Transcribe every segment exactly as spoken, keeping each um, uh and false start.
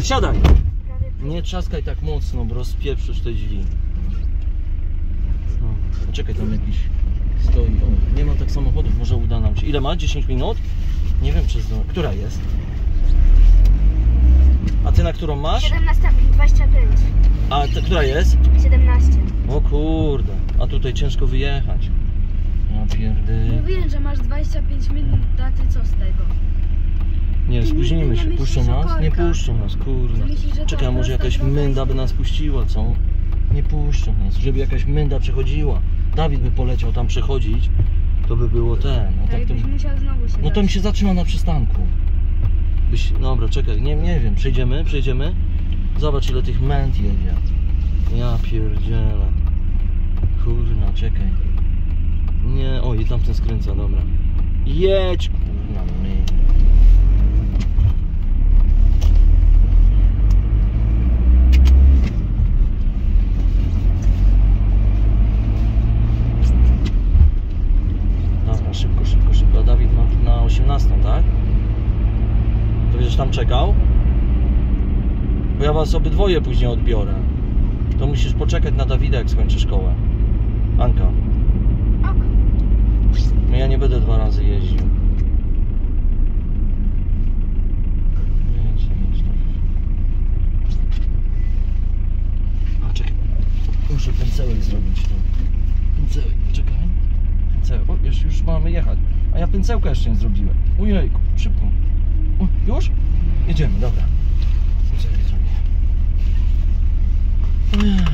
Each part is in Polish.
Chodź, siadaj! Nie trzaskaj tak mocno, bo rozpieprzysz te drzwi. No, czekaj, tam jakiś stoi. O, nie ma tak samochodów, może uda nam się. Ile ma? dziesięć minut? Nie wiem, czy zdąży. Która jest? A ty na którą masz? siedemnaście dwadzieścia pięć. A ta, która jest? siedemnaście. O kurde, a tutaj ciężko wyjechać. Ja pierdolę. Mówiłem, że masz dwadzieścia pięć minut, a ty co z tego? Nie, spóźnimy się. Puszczą nas? Nie puszczą nas, kurde. Czekaj, a może jakaś mynda by nas puściła, co? Nie puszczą nas, żeby jakaś mynda przechodziła. Dawid by poleciał tam przechodzić, to by było ten. No, tak to... musiał znowu się no to mi się zatrzyma na przystanku. Byś... Dobra, czekaj, nie, nie wiem, przejdziemy, przejdziemy. Zobacz, ile tych męd jedzie. Ja pierdzielę. Kurna, czekaj. Nie, oj, tamten skręca, dobra. Jedź, kurna, my. Dobra, szybko, szybko, szybko. A Dawid ma na osiemnastą, tak? To będziesz tam czekał? Bo ja was obydwoje później odbiorę. To musisz poczekać na Dawida, jak skończy szkołę. Anka. Ok. No ja nie będę dwa razy jeździł. Jedź, jedź. A czekaj. Muszę pędzełek zrobić. Pędzełek, czekaj. Pędzełek. O, już, już mamy jechać. A ja pędzełka jeszcze nie zrobiłem. Ojejku, szybko. O, już? Jedziemy, dobra. Pędzełek zrobię. Ojej.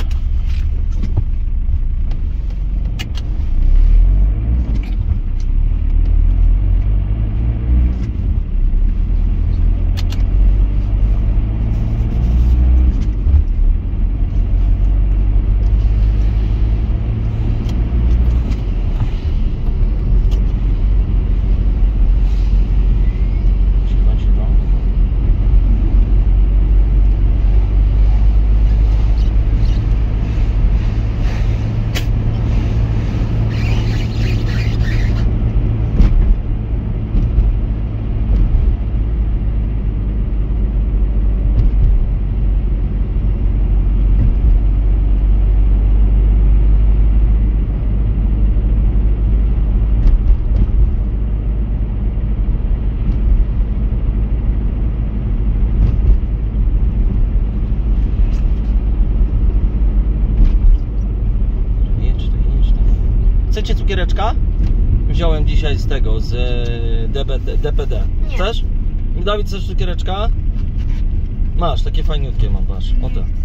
Chcecie cukiereczka? Wziąłem dzisiaj z tego, z D P D. Nie. Chcesz? Dawid, chcesz cukiereczka? Masz, takie fajniutkie mam, patrz. O te.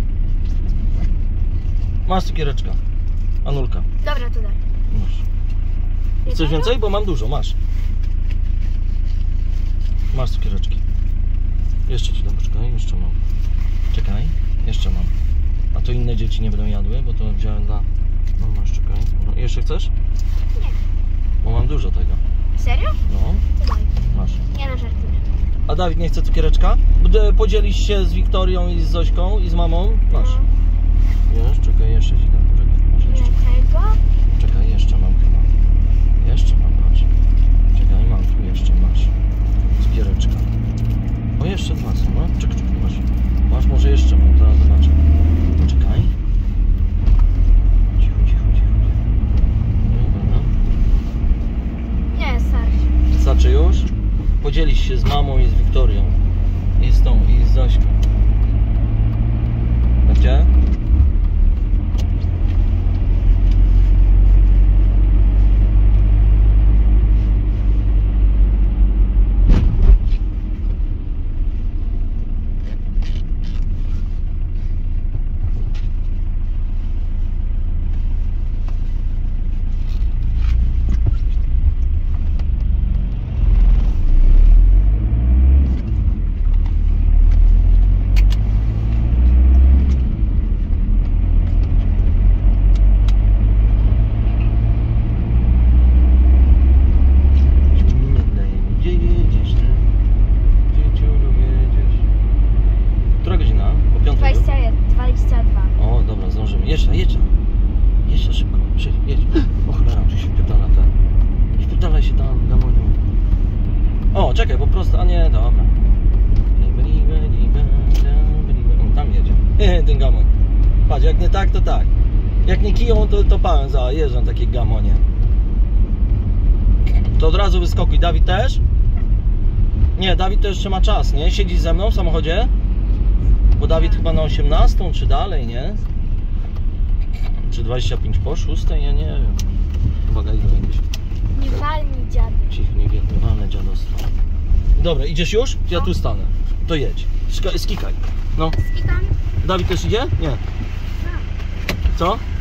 Masz cukiereczka. Anulka. Dobra, to daj. Masz. Chcesz więcej? Bo mam dużo, masz. Masz cukiereczki. Jeszcze ci dam, czekaj, jeszcze mam. Czekaj, jeszcze mam. A to inne dzieci nie będą jadły, bo to wziąłem dla... No masz, czekaj. No, jeszcze chcesz? Nie. Bo mam dużo tego. Serio? No. To daj. Masz. Ja na żartuję. A Dawid nie chce cukiereczka? Podzielisz się z Wiktorią i z Zośką i z mamą? Masz. No. Wiesz, czekaj, jeszcze ci dam. Czekaj, może jeszcze. Tego? Czekaj, jeszcze mam chyba. Jeszcze mam, patrz. Czekaj, mam tu jeszcze, masz. Cukiereczka. O, jeszcze dwa są, no. Czekaj, czekaj, masz. Masz, może jeszcze mam, zaraz zobaczę. Poczekaj. Cicho, cicho, cicho. Dobra, no. Nie, starszy. Starczy już? Podzielisz się z mamą i z Wiktorią. I z tą, i z Zośką. Gdzie? Jedź, jedź, jedź szybko, jedź. O cholera, tu się wpierdala ten. Nie wpierdalaj się tam, Gamoniu. O, czekaj, po prostu, a nie, dobra. ten gamon. Patrz, jak nie tak, to tak. Jak nie kiją, to, to pałem zajeżdżam takie gamonie. To od razu wyskakuj. Dawid też? Nie, Dawid to jeszcze ma czas, nie? Siedzi ze mną w samochodzie? Bo Dawid chyba na osiemnastą, czy dalej, nie? Czy dwadzieścia pięć po szóstej? Ja nie wiem. Uwaga, idę jakieś. Nie walnij dziady. Cicho, nie wiem, nie walne dziadostwo. Dobra, idziesz już? Ja tu stanę. To jedź. Ska- skikaj. No. Skikam. Dawid też idzie? Nie. Co?